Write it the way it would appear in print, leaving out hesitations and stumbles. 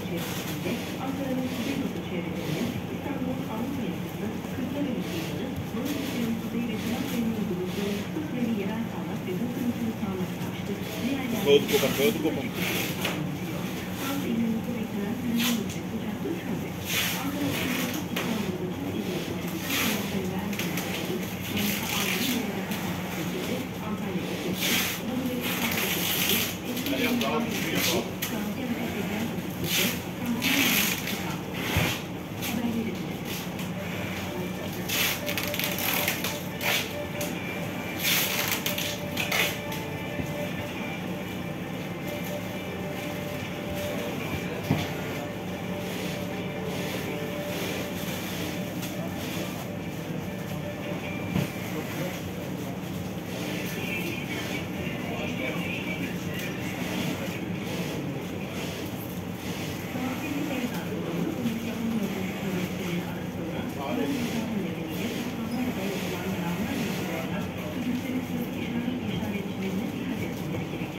içerisinde Ankara'nın kuzeybatı çevrelerinin İstanbul'un Avrupa yakası, Kırklareli kıyıları, Balıkesir'in kuzey ve Trakya'nın bulunduğu kısmeli yerel sağanak ve hızlı sağanak taştı. Diğer yerlerde